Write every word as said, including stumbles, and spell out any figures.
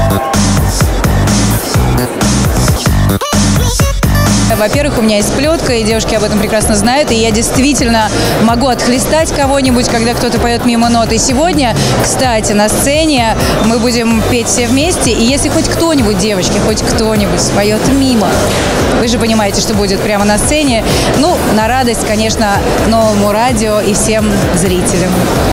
Во-первых, у меня есть плетка, и девушки об этом прекрасно знают, и я действительно могу отхлестать кого-нибудь, когда кто-то поет мимо нот. И сегодня, кстати, на сцене мы будем петь все вместе, и если хоть кто-нибудь, девочки, хоть кто-нибудь споет мимо, вы же понимаете, что будет прямо на сцене, ну, на радость, конечно, новому радио и всем зрителям.